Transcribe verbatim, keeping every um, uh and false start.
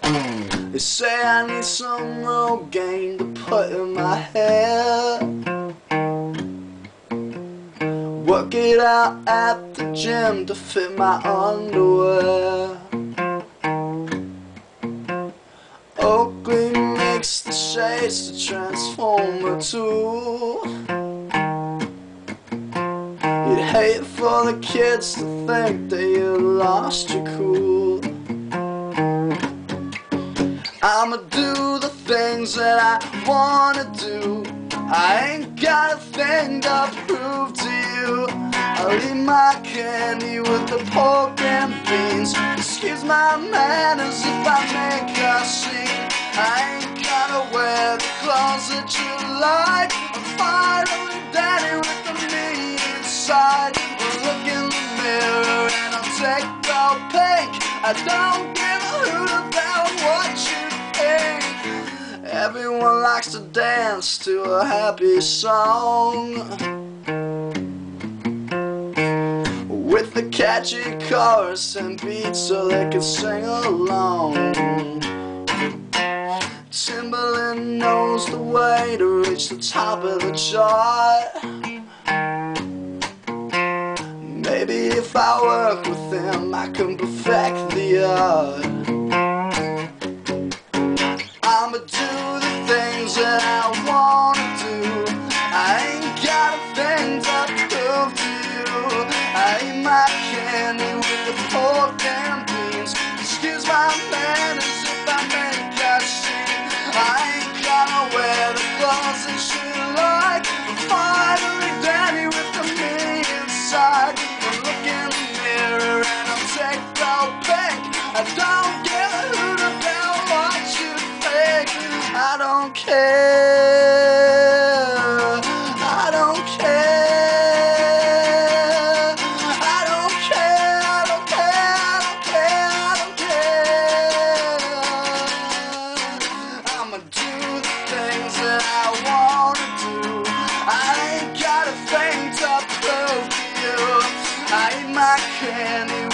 They say I need some Rogaine to put in my head. Work it out at the gym to fit my underwear. Oakley makes the shades to Transformer two. You'd hate for the kids to think that you lost your cool. I'ma do the things that I wanna do. I ain't got a thing to prove to you. I'll eat my candy with the pork and beans. Excuse my manners if I make a scene. I ain't gonna wear the clothes that you like. I'm finally daddy with the meat inside. I'll look in the mirror and I'll take the pink. I don't give a hoot about what you think. Everyone likes to dance to a happy song with a catchy chorus and beat so they can sing along. Timberland knows the way to reach the top of the chart. Maybe if I work with him I can perfect the art. I'ma do the things that I wanna do. I ain't got a thing to prove to you. I eat my candy with the pork and beans. Excuse my manners if I make a scene. I ain't gonna wear the clothes that you like. I'm finally daddy with the me inside. I look in the mirror and I'll take the pink. I don't give a hoot about what you think. I don't care. I don't care. I don't care. I don't care. I don't care. I don't care. I'ma do the things that I wanna do. I ain't got a thing to prove to you. I eat my candy